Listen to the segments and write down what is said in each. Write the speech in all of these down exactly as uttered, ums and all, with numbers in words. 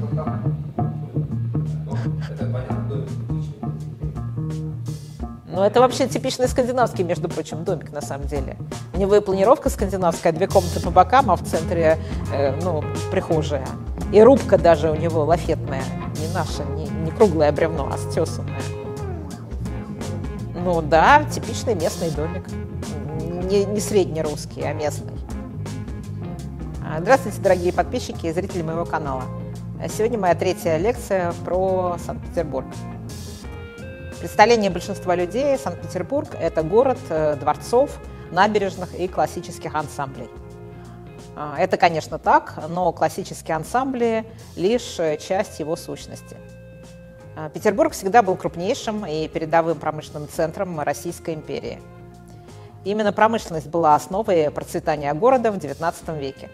Ну, это вообще типичный скандинавский, между прочим, домик, на самом деле. У него и планировка скандинавская, две комнаты по бокам, а в центре, э, ну, прихожая. И рубка даже у него лафетная, не наша, не, не круглое бревно, а стесанное. Ну да, типичный местный домик. Не, не среднерусский, а местный. Здравствуйте, дорогие подписчики и зрители моего канала. Сегодня моя третья лекция про Санкт-Петербург. Представление большинства людей: Санкт-Петербург – это город дворцов, набережных и классических ансамблей. Это, конечно, так, но классические ансамбли – лишь часть его сущности. Петербург всегда был крупнейшим и передовым промышленным центром Российской империи. Именно промышленность была основой процветания города в девятнадцатом веке.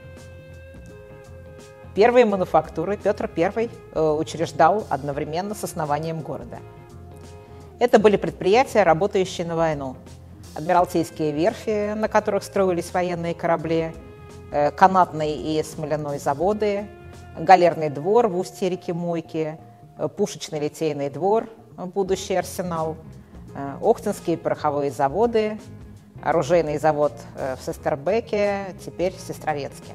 Первые мануфактуры Петр Первый учреждал одновременно с основанием города. Это были предприятия, работающие на войну. Адмиралтейские верфи, на которых строились военные корабли, канатный и смоляной заводы, галерный двор в устье реки Мойки, пушечный литейный двор, будущий арсенал, Охтинские пороховые заводы, оружейный завод в Сестербеке, теперь в Сестрорецке.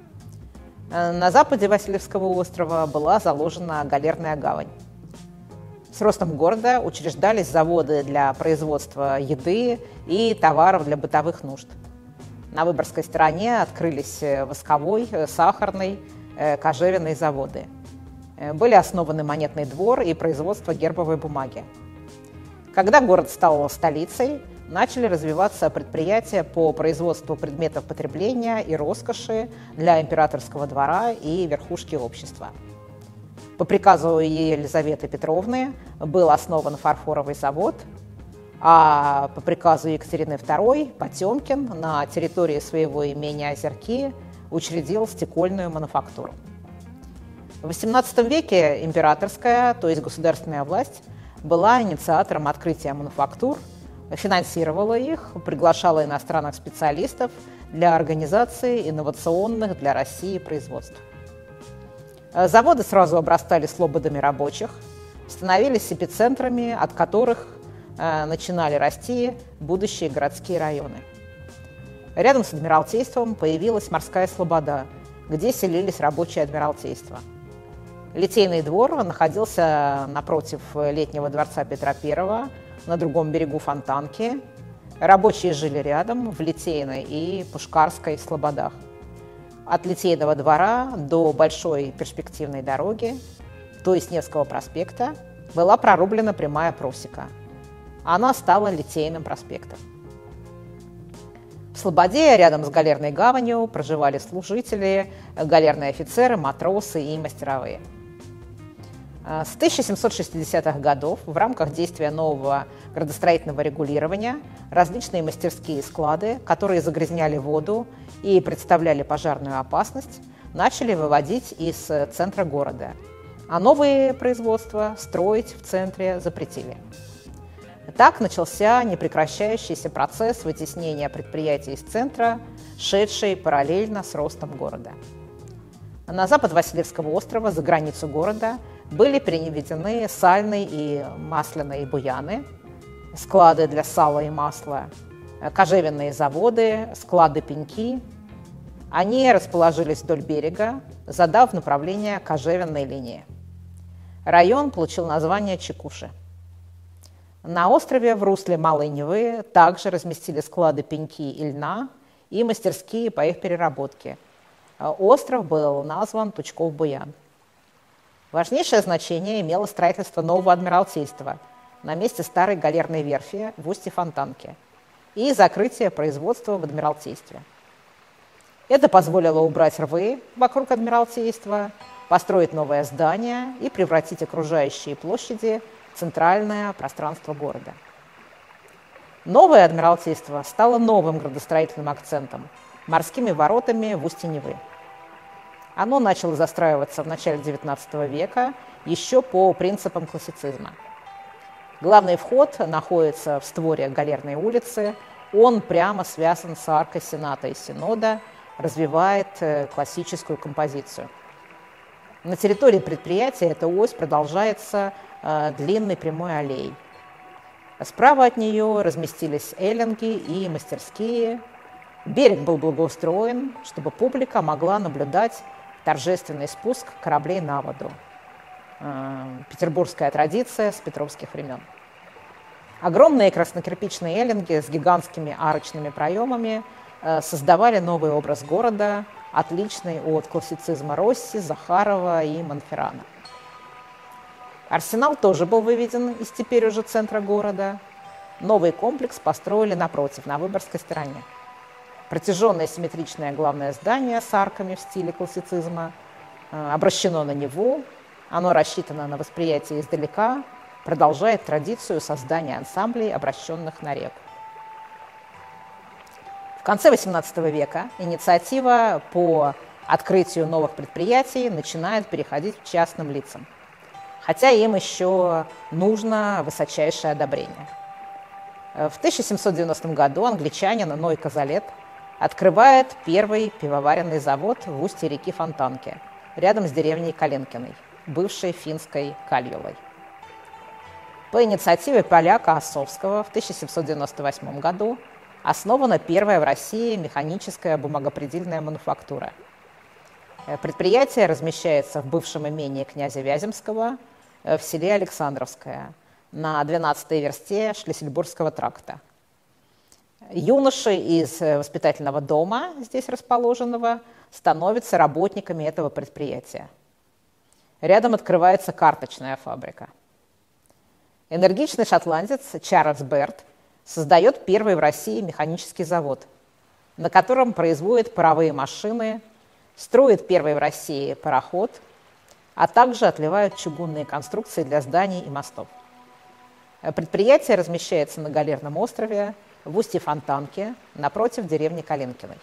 На западе Васильевского острова была заложена галерная гавань. С ростом города учреждались заводы для производства еды и товаров для бытовых нужд. На Выборгской стороне открылись восковой, сахарный, кожевенные заводы. Были основаны монетный двор и производство гербовой бумаги. Когда город стал столицей, начали развиваться предприятия по производству предметов потребления и роскоши для императорского двора и верхушки общества. По приказу Елизаветы Петровны был основан фарфоровый завод, а по приказу Екатерины Второй Потемкин на территории своего имения Озерки учредил стекольную мануфактуру. В восемнадцатом веке императорская, то есть государственная власть, была инициатором открытия мануфактур, финансировала их, приглашала иностранных специалистов для организации инновационных для России производств. Заводы сразу обрастали слободами рабочих, становились эпицентрами, от которых э, начинали расти будущие городские районы. Рядом с Адмиралтейством появилась морская слобода, где селились рабочие Адмиралтейства. Литейный двор находился напротив летнего дворца Петра Первого, на другом берегу Фонтанки. Рабочие жили рядом, в Литейной и Пушкарской слободах. От Литейного двора до большой перспективной дороги, то есть Невского проспекта, была прорублена прямая просека. Она стала Литейным проспектом. В Слободе, рядом с галерной гаванью, проживали служители, галерные офицеры, матросы и мастеровые. С тысяча семьсот шестидесятых годов в рамках действия нового градостроительного регулирования различные мастерские склады, которые загрязняли воду и представляли пожарную опасность, начали выводить из центра города, а новые производства строить в центре запретили. Так начался непрекращающийся процесс вытеснения предприятий из центра, шедший параллельно с ростом города. На запад Васильевского острова, за границу города, были переведены сальные и масляные буяны, склады для сала и масла, кожевенные заводы, склады пеньки. Они расположились вдоль берега, задав направление кожевенной линии. Район получил название Чекуши. На острове в русле Малой Невы также разместили склады пеньки и льна и мастерские по их переработке. Остров был назван Тучков-Буян. Важнейшее значение имело строительство нового Адмиралтейства на месте старой галерной верфи в устье Фонтанки и закрытие производства в Адмиралтействе. Это позволило убрать рвы вокруг Адмиралтейства, построить новое здание и превратить окружающие площади в центральное пространство города. Новое Адмиралтейство стало новым градостроительным акцентом – морскими воротами в устье Невы. Оно начало застраиваться в начале девятнадцатого века еще по принципам классицизма. Главный вход находится в створе Галерной улицы, он прямо связан с аркой Сената и Синода, развивает классическую композицию. На территории предприятия эта ось продолжается э, длинной прямой аллеей. Справа от нее разместились эллинги и мастерские. Берег был благоустроен, чтобы публика могла наблюдать торжественный спуск кораблей на воду. Э, петербургская традиция с петровских времен. Огромные краснокирпичные эллинги с гигантскими арочными проемами э, создавали новый образ города, отличный от классицизма Росси, Захарова и Монферрана. Арсенал тоже был выведен из теперь уже центра города. Новый комплекс построили напротив, на Выборгской стороне. Протяженное симметричное главное здание с арками в стиле классицизма э, обращено на Неву. Оно рассчитано на восприятие издалека, продолжает традицию создания ансамблей, обращенных на реку. В конце восемнадцатого века инициатива по открытию новых предприятий начинает переходить к частным лицам, хотя им еще нужно высочайшее одобрение. В тысяча семьсот девяностом году англичанин Ной Казалет открывает первый пивоваренный завод в устье реки Фонтанки, рядом с деревней Калинкиной, бывшей финской Кальевой. По инициативе поляка Осовского в тысяча семьсот девяносто восьмом году основана первая в России механическая бумагопредельная мануфактура. Предприятие размещается в бывшем имении князя Вяземского в селе Александровское на двенадцатой версте Шлиссельбургского тракта. Юноши из воспитательного дома, здесь расположенного, становятся работниками этого предприятия. Рядом открывается карточная фабрика. Энергичный шотландец Чарльз Берт создает первый в России механический завод, на котором производит паровые машины, строит первый в России пароход, а также отливают чугунные конструкции для зданий и мостов. Предприятие размещается на Галерном острове, в устье Фонтанки, напротив деревни Калинкиной.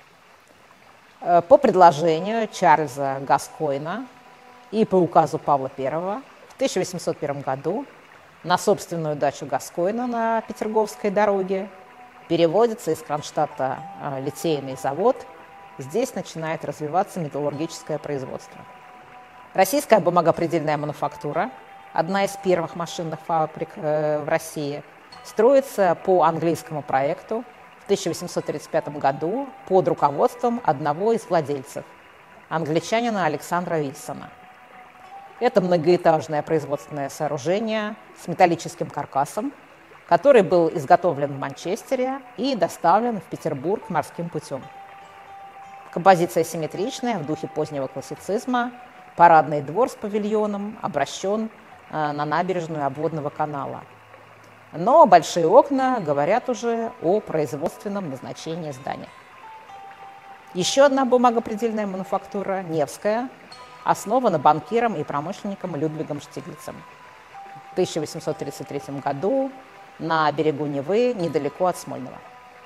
По предложению Чарльза Гаскойна и по указу Павла Первого в тысяча восемьсот первом году на собственную дачу Гаскойна на Петерговской дороге переводится из Кронштадта литейный завод. Здесь начинает развиваться металлургическое производство. Российская бумагопредельная мануфактура, одна из первых машинных фабрик э, в России, строится по английскому проекту в тысяча восемьсот тридцать пятом году под руководством одного из владельцев, англичанина Александра Вильсона. Это многоэтажное производственное сооружение с металлическим каркасом, который был изготовлен в Манчестере и доставлен в Петербург морским путем. Композиция симметричная, в духе позднего классицизма, парадный двор с павильоном обращен э, на набережную обводного канала. Но большие окна говорят уже о производственном назначении здания. Еще одна бумагопредельная мануфактура, Невская, основана банкиром и промышленником Людвигом Штиглицем в тысяча восемьсот тридцать третьем году на берегу Невы, недалеко от Смольного.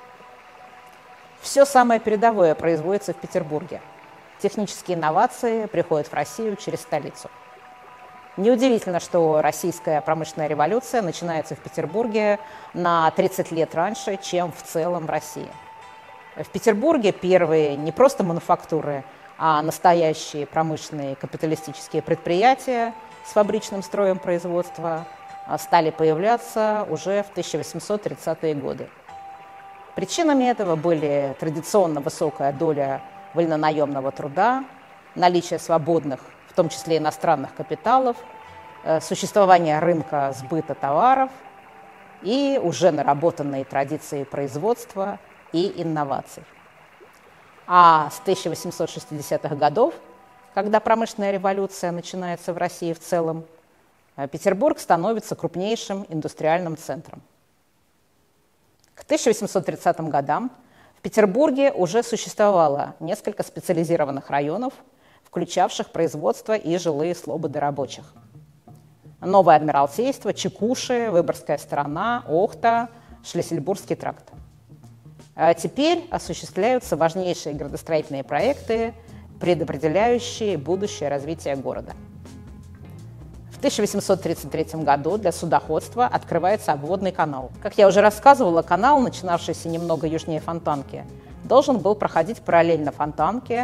Все самое передовое производится в Петербурге. Технические инновации приходят в Россию через столицу. Неудивительно, что российская промышленная революция начинается в Петербурге на тридцать лет раньше, чем в целом в России. В Петербурге первые не просто мануфактуры, а настоящие промышленные капиталистические предприятия с фабричным строем производства стали появляться уже в тысяча восемьсот тридцатые годы. Причинами этого были традиционно высокая доля вольнонаемного труда, наличие свободных, в том числе иностранных капиталов, существование рынка сбыта товаров и уже наработанные традиции производства и инноваций. А с тысяча восемьсот шестидесятых годов, когда промышленная революция начинается в России в целом, Петербург становится крупнейшим индустриальным центром. К тысяча восемьсот тридцатым годам в Петербурге уже существовало несколько специализированных районов, включавших производство и жилые слободы рабочих. Новое Адмиралтейство, Чекуши, Выборгская сторона, Охта, Шлиссельбургский тракт. А теперь осуществляются важнейшие градостроительные проекты, предопределяющие будущее развитие города. В тысяча восемьсот тридцать третьем году для судоходства открывается обводный канал. Как я уже рассказывала, канал, начинавшийся немного южнее Фонтанки, должен был проходить параллельно Фонтанке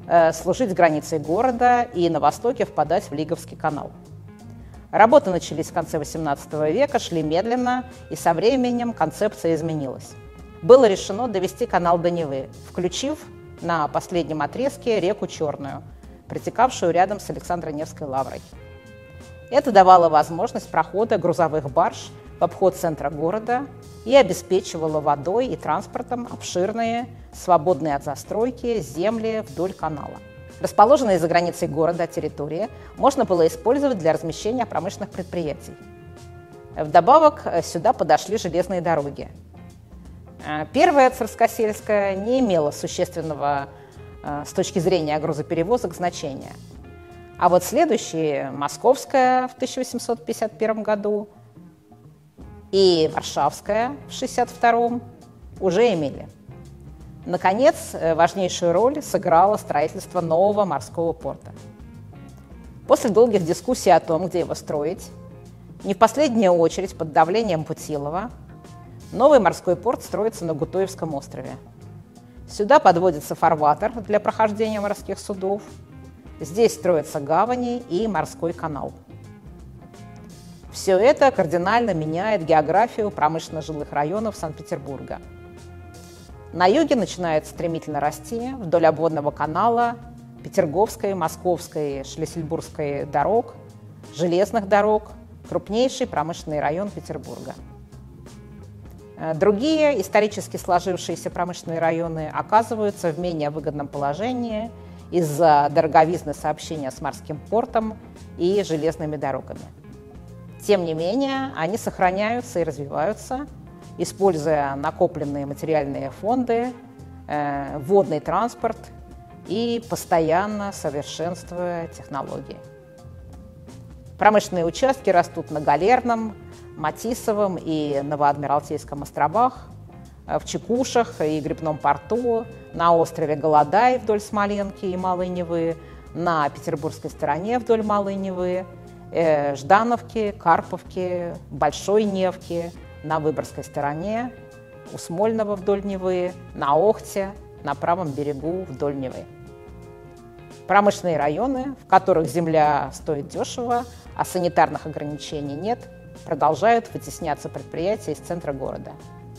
служить с границей города и на востоке впадать в Лиговский канал. Работы начались в конце восемнадцатого века, шли медленно, и со временем концепция изменилась. Было решено довести канал до Невы, включив на последнем отрезке реку Черную, протекавшую рядом с Александро-Невской лаврой. Это давало возможность прохода грузовых барж в обход центра города и обеспечивало водой и транспортом обширные, свободные от застройки земли вдоль канала. Расположенные за границей города территории можно было использовать для размещения промышленных предприятий. Вдобавок сюда подошли железные дороги. Первая, Царскосельская, не имела существенного с точки зрения грузоперевозок значения. А вот следующие, Московская в тысяча восемьсот пятьдесят первом году и Варшавская в шестьдесят втором, уже имели. Наконец, важнейшую роль сыграло строительство нового морского порта. После долгих дискуссий о том, где его строить, не в последнюю очередь под давлением Путилова, новый морской порт строится на Гутоевском острове. Сюда подводится фарватер для прохождения морских судов. Здесь строятся гавани и морской канал. Все это кардинально меняет географию промышленно-жилых районов Санкт-Петербурга. На юге начинает стремительно расти вдоль обводного канала, Петерговской, Московской, Шлиссельбургской дорог, железных дорог, крупнейший промышленный район Петербурга. Другие исторически сложившиеся промышленные районы оказываются в менее выгодном положении из-за дороговизны сообщения с морским портом и железными дорогами. Тем не менее, они сохраняются и развиваются, используя накопленные материальные фонды, э, водный транспорт и постоянно совершенствуя технологии. Промышленные участки растут на Галерном, Матисовом и Новоадмиралтейском островах, в Чекушах и Грибном порту, на острове Голодай вдоль Смоленки и Малой Невы, на петербургской стороне вдоль Малой Невы, э, Ждановки, Карповки, Большой Невки, на Выборгской стороне, у Смольного вдоль Невы, на Охте, на правом берегу вдоль Невы. Промышленные районы, в которых земля стоит дешево, а санитарных ограничений нет, продолжают вытесняться предприятия из центра города.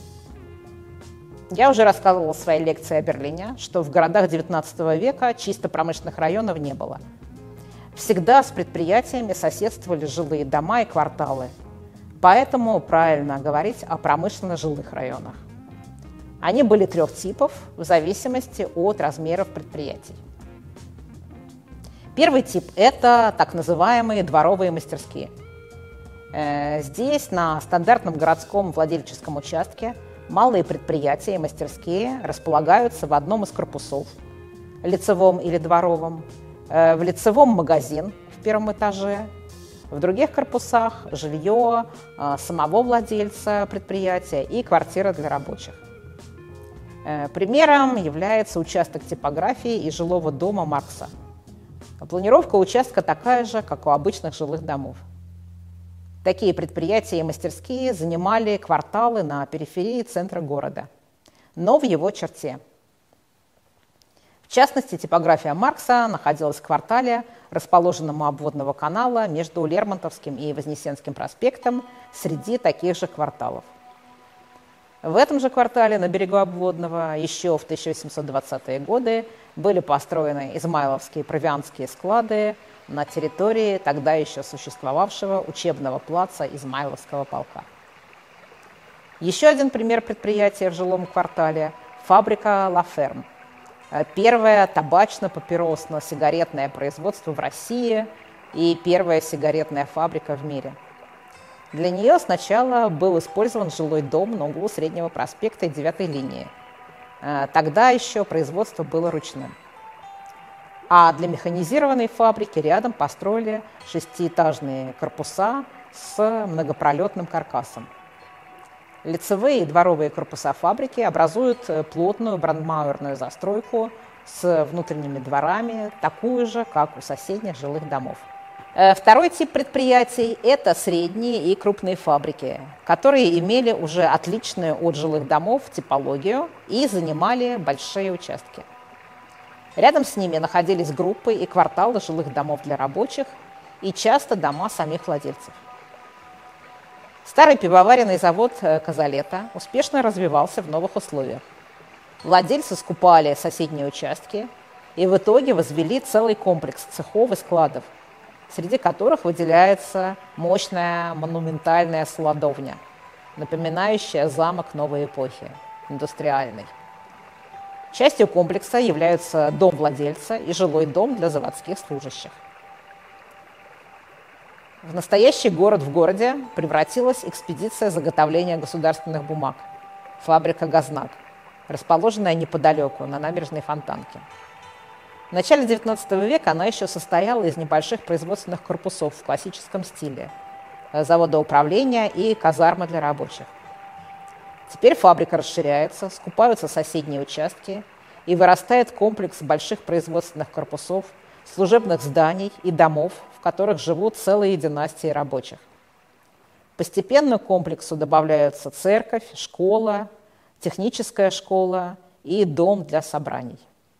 Я уже рассказывала в своей лекции о Берлине, что в городах девятнадцатого века чисто промышленных районов не было. Всегда с предприятиями соседствовали жилые дома и кварталы. Поэтому правильно говорить о промышленно-жилых районах. Они были трех типов в зависимости от размеров предприятий. Первый тип – это так называемые дворовые мастерские. Здесь, на стандартном городском владельческом участке, малые предприятия и мастерские располагаются в одном из корпусов, лицевом или дворовом, в лицевом магазин в первом этаже, в других корпусах жилье самого владельца предприятия и квартира для рабочих. Примером является участок типографии и жилого дома Маркса. Планировка участка такая же, как у обычных жилых домов. Такие предприятия и мастерские занимали кварталы на периферии центра города, но в его черте. В частности, типография Маркса находилась в квартале, расположенном у обводного канала между Лермонтовским и Вознесенским проспектом, среди таких же кварталов. В этом же квартале на берегу обводного еще в тысяча восемьсот двадцатые годы были построены измайловские провиантские склады на территории тогда еще существовавшего учебного плаца Измайловского полка. Еще один пример предприятия в жилом квартале – фабрика «Ла Ферм». Первое табачно-папиросно-сигаретное производство в России и первая сигаретная фабрика в мире. Для нее сначала был использован жилой дом на углу Среднего проспекта и девятой линии. Тогда еще производство было ручным. А для механизированной фабрики рядом построили шестиэтажные корпуса с многопролетным каркасом. Лицевые и дворовые корпуса фабрики образуют плотную брандмауэрную застройку с внутренними дворами, такую же, как у соседних жилых домов. Второй тип предприятий – это средние и крупные фабрики, которые имели уже отличную от жилых домов типологию и занимали большие участки. Рядом с ними находились группы и кварталы жилых домов для рабочих и часто дома самих владельцев. Старый пивоваренный завод «Казалета» успешно развивался в новых условиях. Владельцы скупали соседние участки и в итоге возвели целый комплекс цехов и складов, среди которых выделяется мощная монументальная сладовня, напоминающая замок новой эпохи, индустриальный. Частью комплекса являются дом владельца и жилой дом для заводских служащих. В настоящий город в городе превратилась экспедиция заготовления государственных бумаг, фабрика «Гознак», расположенная неподалеку, на набережной Фонтанки. В начале девятнадцатого века она еще состояла из небольших производственных корпусов в классическом стиле, завода управления и казармы для рабочих. Теперь фабрика расширяется, скупаются соседние участки и вырастает комплекс больших производственных корпусов, служебных зданий и домов, в которых живут целые династии рабочих. Постепенно к комплексу добавляются церковь, школа, техническая школа и дом для собраний.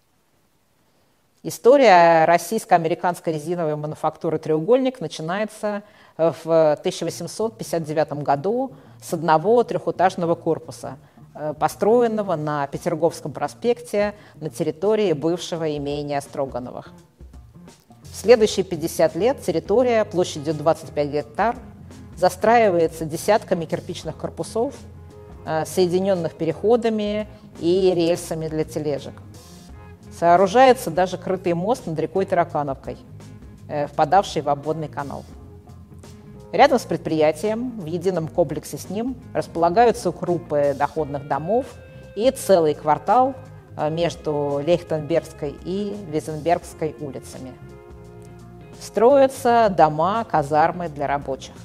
История российско-американской резиновой мануфактуры «Треугольник» начинается в тысяча восемьсот пятьдесят девятом году с одного трехэтажного корпуса, построенного на Петерговском проспекте на территории бывшего имения Строгановых. В следующие пятьдесят лет территория площадью двадцать пять гектар застраивается десятками кирпичных корпусов, соединенных переходами и рельсами для тележек. Сооружается даже крытый мост над рекой Таракановкой, впадавший в обводный канал. Рядом с предприятием, в едином комплексе с ним, располагаются группы доходных домов и целый квартал между Лейхтенбергской и Визенбергской улицами. Строятся дома, казармы для рабочих.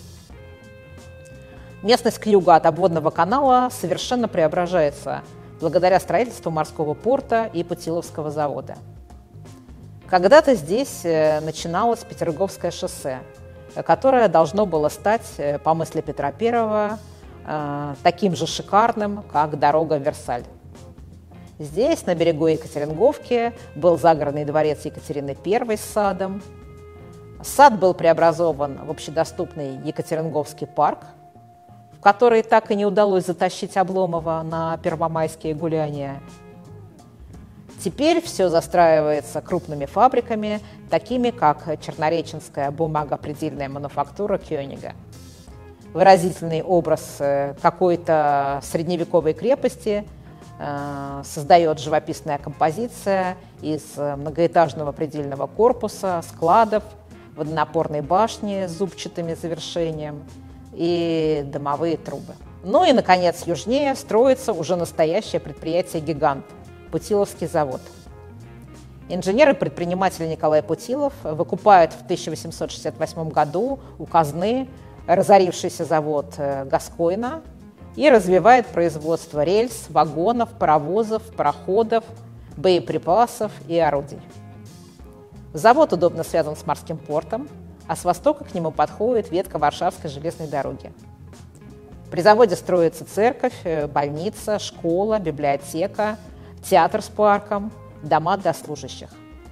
Местность к югу от обводного канала совершенно преображается благодаря строительству морского порта и Путиловского завода. Когда-то здесь начиналось Петерговское шоссе, которое должно было стать, по мысли Петра Первого, таким же шикарным, как дорога в Версаль. Здесь, на берегу Екатеринговки, был загородный дворец Екатерины Первой с садом. Сад был преобразован в общедоступный Екатеринговский парк, в который так и не удалось затащить Обломова на первомайские гуляния. Теперь все застраивается крупными фабриками, такими как чернореченская бумагопредельная мануфактура Кёнига. Выразительный образ какой-то средневековой крепости э, создает живописная композиция из многоэтажного предельного корпуса, складов, водонапорной башни с зубчатыми завершением и дымовые трубы. Ну и, наконец, южнее строится уже настоящее предприятие-гигант – Путиловский завод. Инженер и предприниматель Николай Путилов выкупает в тысяча восемьсот шестьдесят восьмом году у казны разорившийся завод Гаскойна и развивает производство рельс, вагонов, паровозов, пароходов, боеприпасов и орудий. Завод удобно связан с морским портом, а с востока к нему подходит ветка Варшавской железной дороги. При заводе строится церковь, больница, школа, библиотека, театр с парком, дома для служащих.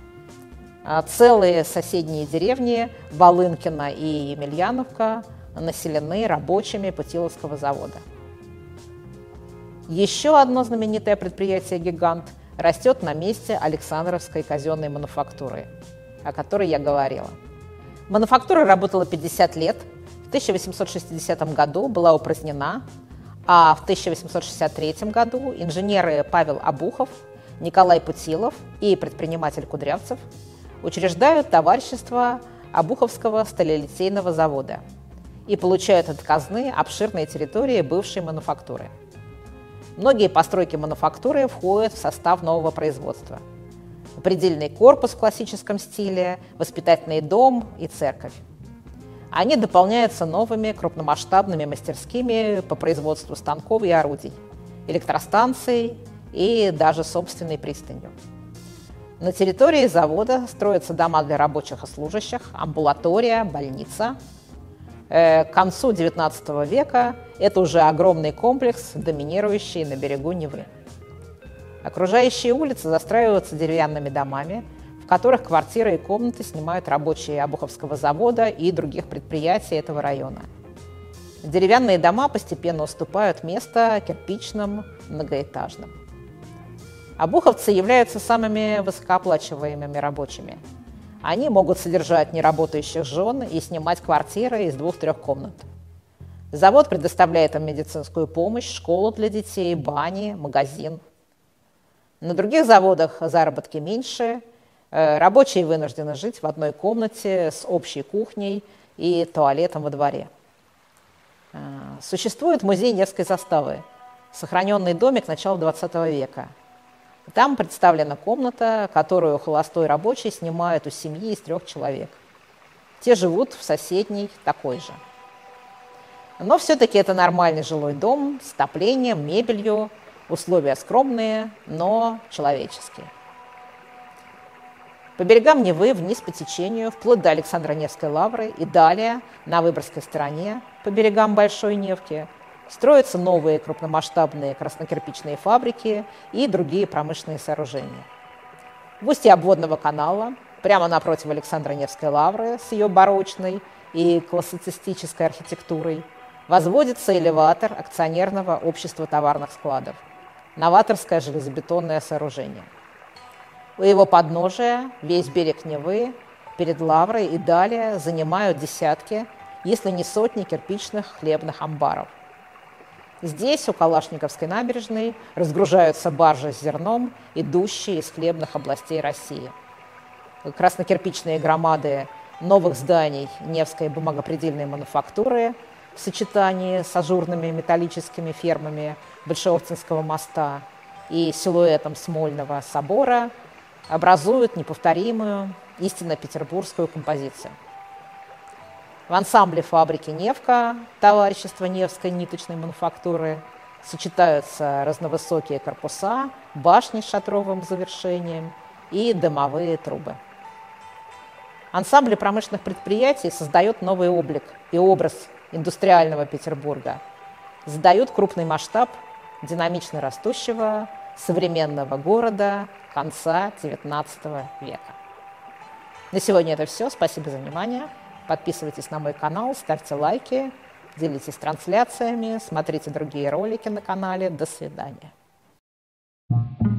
Целые соседние деревни Волынкино и Емельяновка населены рабочими Путиловского завода. Еще одно знаменитое предприятие-гигант растет на месте Александровской казенной мануфактуры, о которой я говорила. Мануфактура работала пятьдесят лет, в тысяча восемьсот шестидесятом году была упразднена, а в тысяча восемьсот шестьдесят третьем году инженеры Павел Обухов, Николай Путилов и предприниматель Кудрявцев учреждают товарищество Обуховского сталелитейного завода и получают от казны обширные территории бывшей мануфактуры. Многие постройки мануфактуры входят в состав нового производства. Предельный корпус в классическом стиле, воспитательный дом и церковь. Они дополняются новыми крупномасштабными мастерскими по производству станков и орудий, электростанцией и даже собственной пристанью. На территории завода строятся дома для рабочих и служащих, амбулатория, больница. К концу девятнадцатого века это уже огромный комплекс, доминирующий на берегу Невы. Окружающие улицы застраиваются деревянными домами, в которых квартиры и комнаты снимают рабочие Обуховского завода и других предприятий этого района. Деревянные дома постепенно уступают место кирпичным, многоэтажным. Обуховцы являются самыми высокооплачиваемыми рабочими. Они могут содержать неработающих жен и снимать квартиры из двух-трех комнат. Завод предоставляет им медицинскую помощь, школу для детей, бани, магазин. На других заводах заработки меньше, рабочие вынуждены жить в одной комнате с общей кухней и туалетом во дворе. Существует музей Невской заставы, сохраненный домик начала двадцатого века. Там представлена комната, которую холостой рабочий снимает у семьи из трех человек. Те живут в соседней такой же. Но все-таки это нормальный жилой дом с отоплением, мебелью, условия скромные, но человеческие. По берегам Невы вниз по течению, вплоть до Александра Невской лавры и далее, на Выборгской стороне, по берегам Большой Невки, строятся новые крупномасштабные краснокирпичные фабрики и другие промышленные сооружения. В устье обводного канала, прямо напротив Александра Невской лавры с ее барочной и классицистической архитектурой, возводится элеватор акционерного общества товарных складов, новаторское железобетонное сооружение. У его подножия весь берег Невы перед лаврой и далее занимают десятки, если не сотни кирпичных хлебных амбаров. Здесь, у Калашниковской набережной, разгружаются баржи с зерном, идущие из хлебных областей России. Краснокирпичные громады новых зданий Невской бумагопредельной мануфактуры в сочетании с ажурными металлическими фермами Большеоптинского моста и силуэтом Смольного собора образуют неповторимую, истинно петербургскую композицию. В ансамбле фабрики «Невка» товарищества Невской ниточной мануфактуры сочетаются разновысокие корпуса, башни с шатровым завершением и дымовые трубы. Ансамбль промышленных предприятий создает новый облик и образ индустриального Петербурга, задают крупный масштаб динамично растущего современного города конца девятнадцатого века. На сегодня это все. Спасибо за внимание. Подписывайтесь на мой канал, ставьте лайки, делитесь трансляциями, смотрите другие ролики на канале. До свидания.